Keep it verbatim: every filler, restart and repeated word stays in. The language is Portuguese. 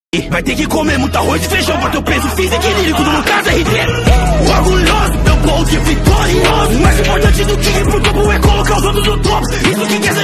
Vai ter que comer muito arroz e feijão pra teu peso físico e lírico do Lucas R D. Orgulhoso, meu povo vitorioso. Mais importante do que ir pro topo é colocar os outros no topo. Isso que quer